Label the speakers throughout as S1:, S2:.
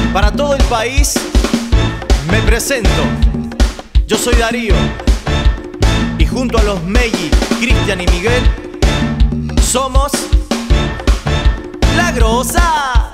S1: Para todo el país me presento. Yo soy Darío y junto a los Meggy, Cristian y Miguel somos La Grosa.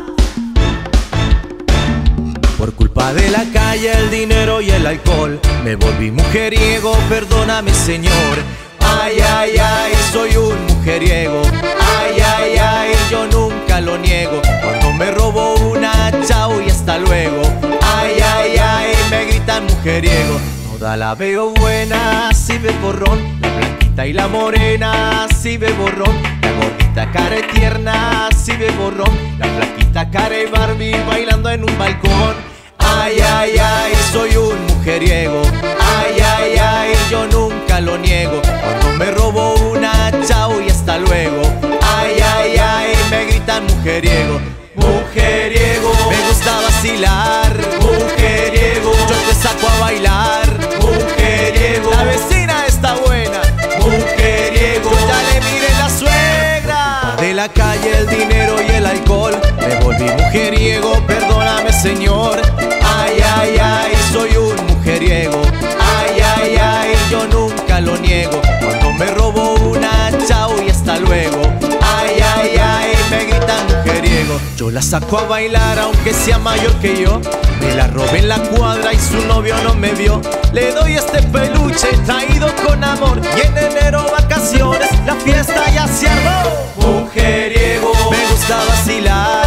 S1: Por culpa de la calle, el dinero y el alcohol me volví mujeriego, perdóname Señor. Ay, ay, ay, soy un mujeriego. Ay, ay, ay, yo nunca lo niego. Cuando me robo una, chao y hasta luego. Ay, ay, ay, me gritan mujeriego. Toda la veo buena, si ve borrón. La blanquita y la morena, si ve borrón. La gordita cara tierna, si ve borrón. La flaquita cara y Barbie bailando en un balcón. Ay, ay, ay, soy un mujeriego. Ay, ay, ay, yo nunca lo niego. Cuando me robo una, chao y hasta luego. Ay, ay, ay, me gritan mujeriego. Mujeriego, me gusta vacilar. Mujeriego, yo te saco a bailar. Mujeriego, la vecina está buena. Mujeriego, ya le miré la suegra. De la calle, el dinero y el alcohol me volví mujeriego, perdóname Señor. Ay, ay, ay, soy un mujeriego. Ay, ay, ay, yo nunca lo niego. Cuando me robo una, chao y hasta luego. Ay, ay, ay, me gritan mujeriego. Yo la saco a bailar aunque sea mayor que yo. Me la robé en la cuadra y su novio no me vio. Le doy este peluche traído con amor. Y en enero vacaciones, la fiesta ya se armó. Mujeriego, me gusta vacilar.